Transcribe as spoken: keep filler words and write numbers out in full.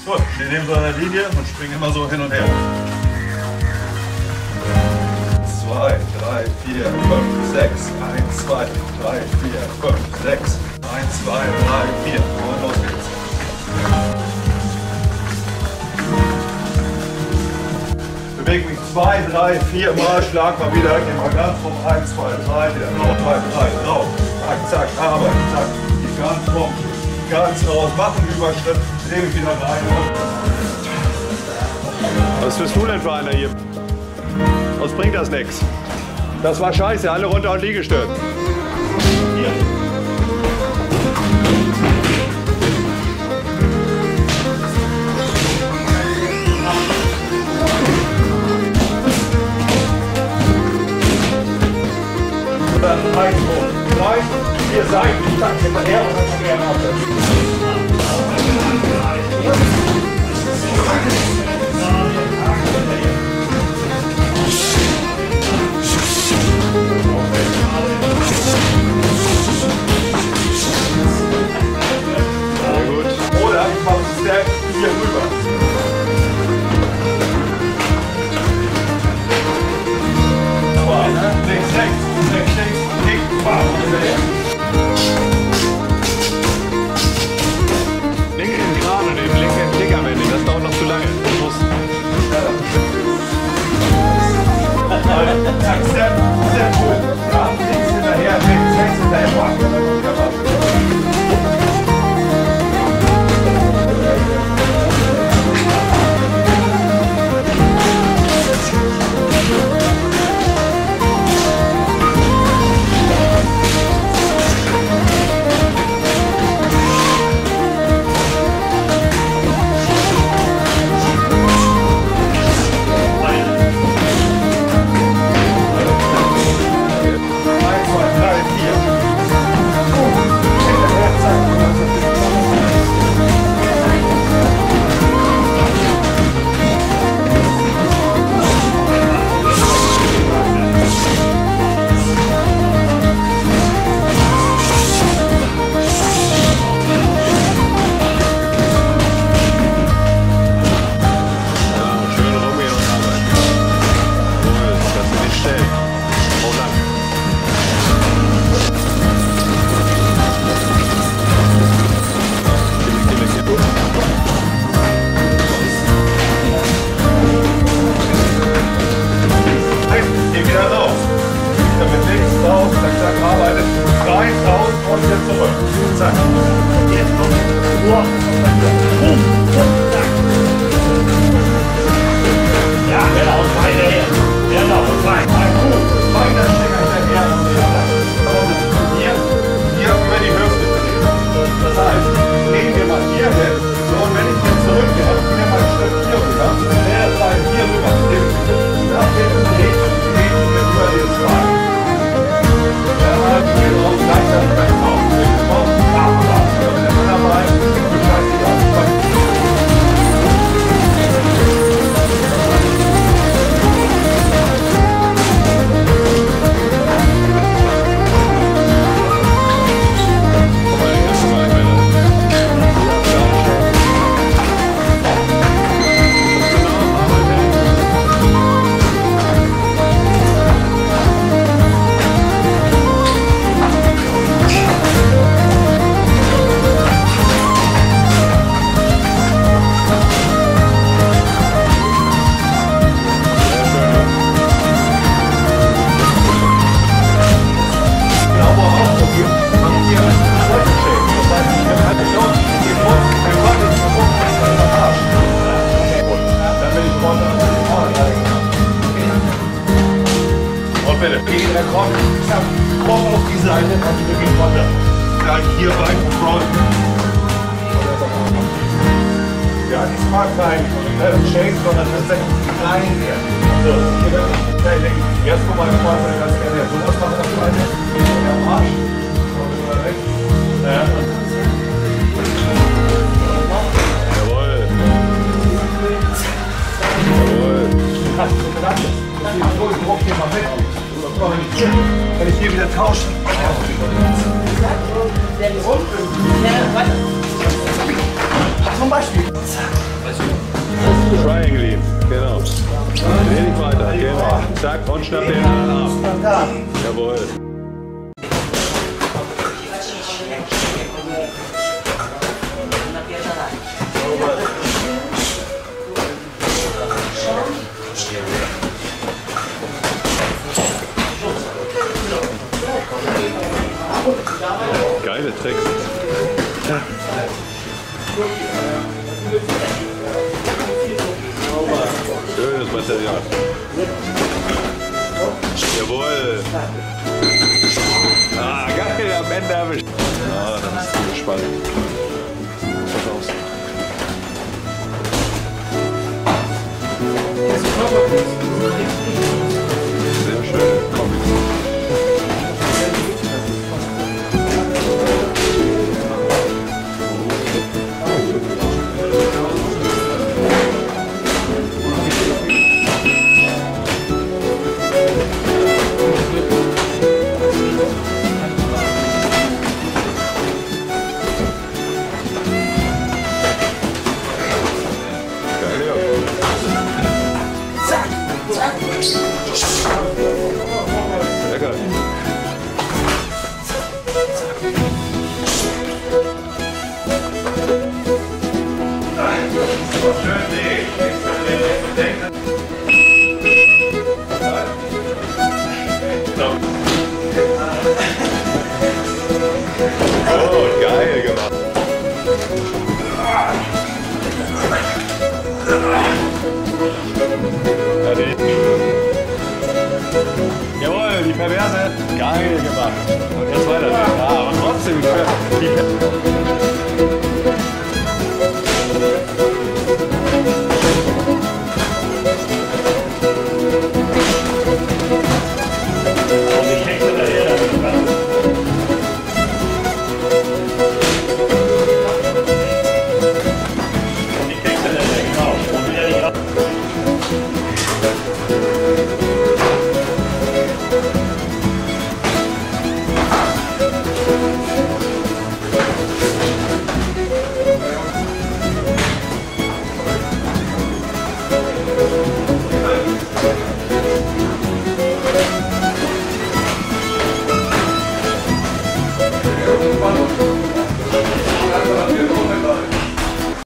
Gut, wir nehmen so eine Linie und springen immer so hin und her. zwei, drei, vier, fünf, sechs, eins, zwei, drei, vier, fünf, sechs, eins, zwei, drei, vier. Und los geht's. Bewege mich zwei, drei, vier Mal, schlag mal wieder, geh mal ganz rum, eins, zwei, drei, wieder drauf, drei, drei, drauf, zack, zack, arbeiten, zack, die ganz rum, ganz raus, machen Überschritt, dreh mich wieder rein. Was bist du denn für einer hier? Uns bringt das nichts. Das war scheiße, alle runter und Liegestütz. Hier. Und dann ein hoch, drei, vier Seiten, zack, hinterher und dann gerne auf. Oder ich mache einen Step hier rüber. Aber links, rechts, rechts, links, kick, bam, hinterher. Linken gerade nehmen, linken Kicker wenden, das dauert noch zu lange. Zack, Step, Step, cool. Ja, links hinterher, rechts, rechts hinterher, bam. Ja, die mag kein Shake, sondern tatsächlich klein werden. So, hier werden wir schnell denken. Jetzt guck mal, ich wollte ganz gerne sowas machen auf die Seite. Am Arsch. Und weg. Ja. Jawohl. Jawohl. Ich druck hier mal weg. Wenn ich hier wieder tausche. Zum Beispiel. Genau. Zack, und schnapp den ab. Jawohl. Geile Tricks. Schönes Material. Jawohl. Ah, geil, am Ende erwischt. Ah, dann bist du gespannt. Pass auf. Sehr schön. Kombi. Lecker. Schön, nee. Oh, geil gemacht. Ja, die. Jawohl, die Perverse. Geil gemacht. Und jetzt weiter. Ja, aber trotzdem. Die Thank you.